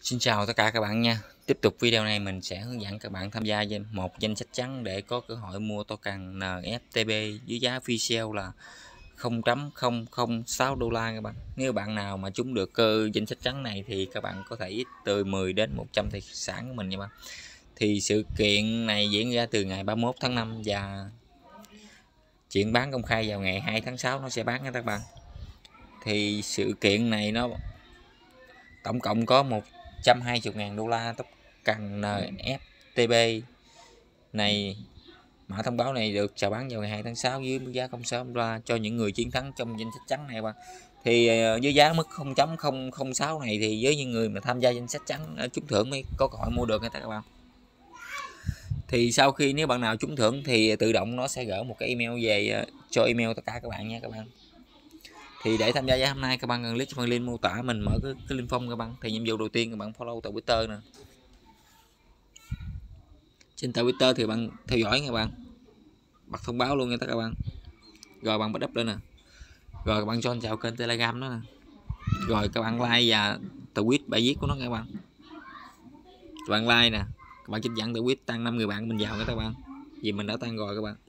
Xin chào tất cả các bạn nha. Tiếp tục video này mình sẽ hướng dẫn các bạn tham gia một danh sách trắng để có cơ hội mua token NFT với giá free sale là 0.006 đô la các bạn. Nếu bạn nào mà trúng được danh sách trắng này thì các bạn có thể ít từ 10 đến 100 tài sản của mình nha bạn. Thì sự kiện này diễn ra từ ngày 31 tháng 5 và chuyện bán công khai vào ngày 2 tháng 6 nó sẽ bán nha các bạn. Thì sự kiện này nó tổng cộng có 120.000 đô la token NFTB này. Mã thông báo này được chào bán vào ngày 2 tháng 6 với mức giá 0,6 đô la cho những người chiến thắng trong danh sách trắng này bạn. Thì với giá mức 0.006 này thì với những người mà tham gia danh sách trắng trúng thưởng mới có cơ hội mua được nha các bạn. Thì sau khi nếu bạn nào trúng thưởng thì tự động nó sẽ gửi một cái email về cho email tất cả các bạn nha các bạn. Thì để tham gia giải hôm nay các bạn cần click phần link mô tả, mình mở cái link phong các bạn. Thì nhiệm vụ đầu tiên các bạn follow tờ Twitter nè. Trên tờ Twitter thì bạn theo dõi nha các bạn, bật thông báo luôn nha các bạn. Rồi bạn bắt up lên nè. Rồi các bạn join vào kênh Telegram đó nè. Rồi các bạn like và tweet bài viết của nó các bạn. Các bạn like nè, các bạn chỉnh dẫn tweet tăng 5 người bạn mình vào nha các bạn. Vì mình đã tăng rồi các bạn.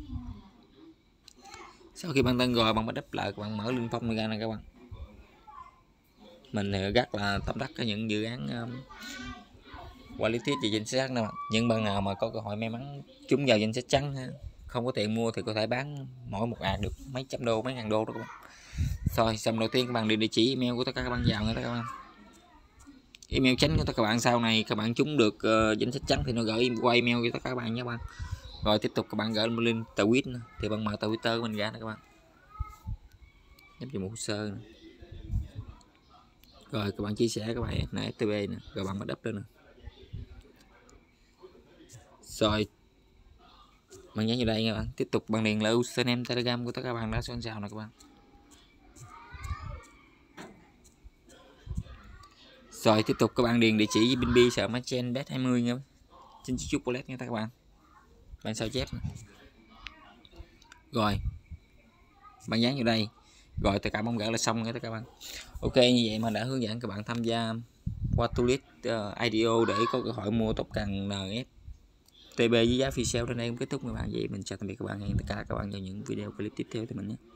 Sau khi bạn tăng rồi bạn bắt up lại, các bạn mở link phong ra nè các bạn. Mình rất là tâm đắc cái những dự án quality về danh sách nè. Những bạn nào mà có cơ hội may mắn trúng vào danh sách trắng không có tiền mua thì có thể bán mỗi một được mấy trăm đô, mấy ngàn đô đó các bạn. Rồi xong đầu tiên các bạn điền địa chỉ email của tất cả các bạn vào nha các bạn. Email tránh của tất cả các bạn, sau này các bạn trúng được danh sách trắng thì nó gửi qua email cho tất cả các bạn nha các bạn. Rồi tiếp tục các bạn gửi một link tờ tweet thì bạn mở tờ Twitter của mình ra nè các bạn, nhấp vào một hồ sơ nè. Rồi các bạn chia sẻ các bài NFT nè, rồi bạn bắt up lên nè. Rồi bạn nhấn vào đây các bạn, tiếp tục bạn điền lại username Telegram của tất cả các bạn đã sẵn sàng nè các bạn. Rồi tiếp tục các bạn điền địa chỉ BNB sợ Machen bet 20 nha, xin chúc wallet nha các bạn. Bạn sao chép nè. Rồi bạn dán vào đây, rồi tất cả mong gỡ là xong nha các bạn. Ok, như vậy mà đã hướng dẫn các bạn tham gia Watulit IDO để có cơ hội mua token NFTB với giá free sale. Đến đây cũng kết thúc các bạn. Vậy mình chào tạm biệt các bạn, hẹn tất cả các bạn vào những video clip tiếp theo từ mình nhé.